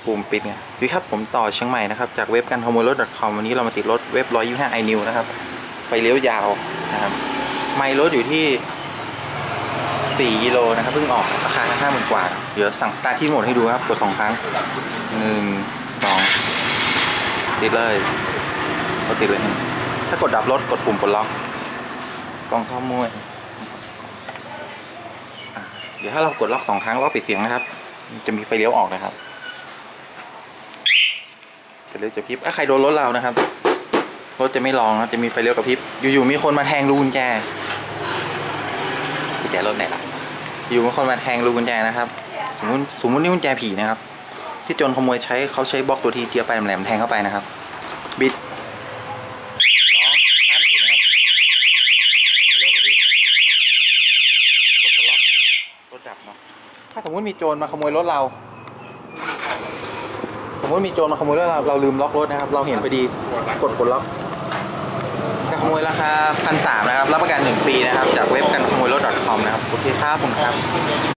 ปุ่มปิดไงพี่ครับผมต่อเชียงใหม่นะครับจากเว็บการขโมยรถ .com วันนี้เรามาติดรถเว็บ125 iNew นะครับไฟเลี้ยวยาวนะครับไมล์รถอยู่ที่4กิโลนะครับเพิ่งออกราคา50,000 กว่าเดี๋ยวสั่งสตาร์ทที่โหมดให้ดูครับกด2 ครั้ง1 2ติดเลยกดติดเลยถ้ากดดับรถกดปุ่มปลดล็อกกล้องข้อมูลเดี๋ยวถ้าเรากดล็อก2 ครั้งล็อกปิดเสียงนะครับจะมีไฟเลี้ยวออกนะครับไฟเลี้ยวจะพริบถ้าใครโดนรถเรานะครับรถจะไม่ลองนะจะมีไฟเลี้ยวกระพริบอยู่ๆมีคนมาแทงรูกุญแจรถไหนล่ะอยู่มีคนมาแทงรูกุญแจนะครับสมมตินี่กุญแจผีนะครับที่โจรขโมยเขาใช้บล็อกตัวทีเจียไปแหลมๆแทงเข้าไปนะครับบิดร้องตั้นติดนะครับเลี้ยวกระพริบกดล็อกรถดับเนาะถ้าสมมติมีโจรมาขโมยรถเราเราลืมล็อกรถนะครับเราเห็นพอดีกดล็อกการขโมยราคา1,300นะครับรับประกัน1 ปีนะครับจากเว็บการขโมยรถ .com นะครับโอเคครับผมครับ